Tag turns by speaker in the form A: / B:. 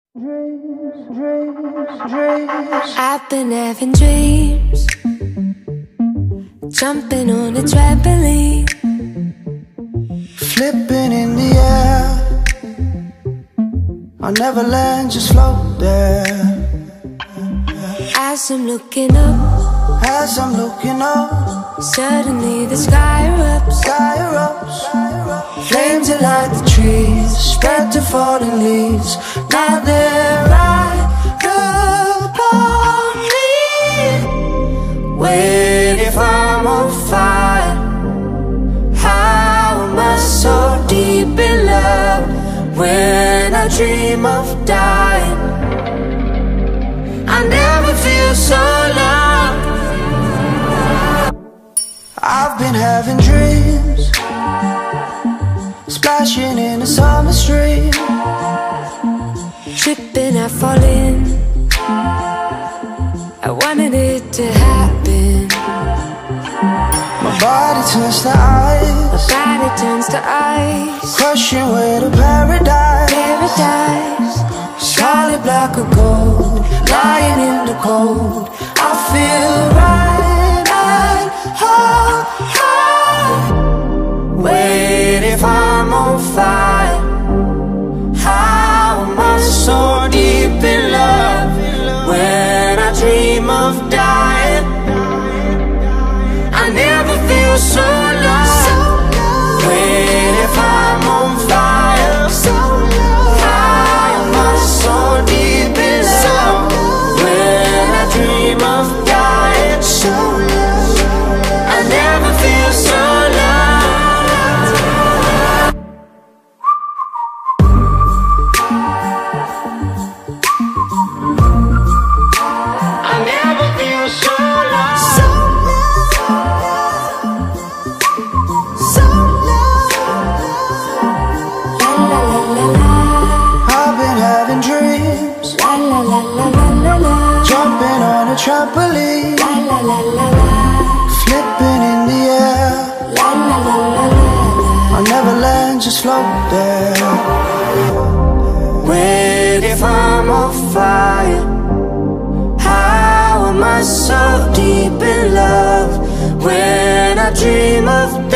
A: I've been having dreams, jumping on a trampoline,
B: flipping in the air. I'll never land, just float there.
A: As I'm looking up, suddenly the sky erupts.
B: Flames that light the trees, spread to falling leaves. Now they're right upon me. Wait, if I'm on fire, how am I so deep in love? When I dream of dying, I never feel so loved. I've been having dreams, splashing in a summer stream,
A: tripping, I fall in. I wanted it to happen.
B: My body turns to ice, crushing way to paradise. Solid block of gold, lying in the cold. I feel right at home. Wait, if I'm on fire, how am I so deep in love? When I dream of dying, I never feel so loved. Wait, if I'm on fire, how am I so deep in love? When I dream of dying, I never feel so trampoline, flipping in the air. I'll never land, just float there. Wait, if I'm on fire, how am I so deep in love? When I dream of